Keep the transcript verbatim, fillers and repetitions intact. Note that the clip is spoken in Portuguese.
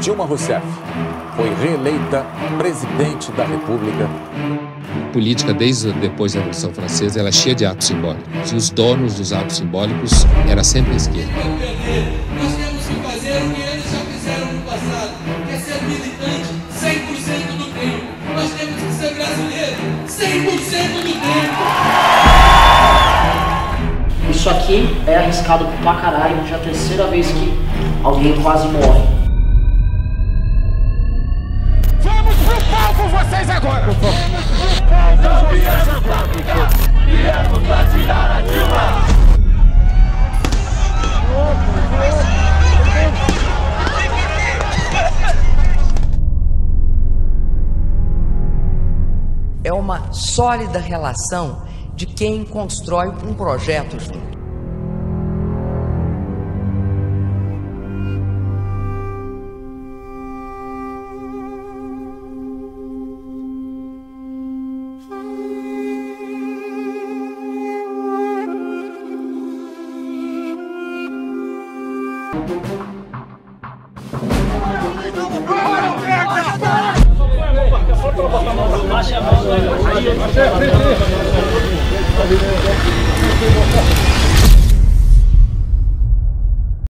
Dilma Rousseff foi reeleita presidente da República. A política, desde depois da Revolução Francesa, ela é cheia de atos simbólicos. E os donos dos atos simbólicos era sempre a esquerda. Nós temos que fazer o que eles já fizeram no passado, que é ser militante cem por cento do tempo. Nós temos que ser brasileiro cem por cento do tempo. Isso aqui é arriscado pra caralho, já é a terceira vez que alguém quase morre. Vamos pro palco vocês agora! Vamos pro palco! Não viemos pra ficar, viemos pra tirar a Dilma! É uma sólida relação de quem constrói um projeto junto. Baixa a mão,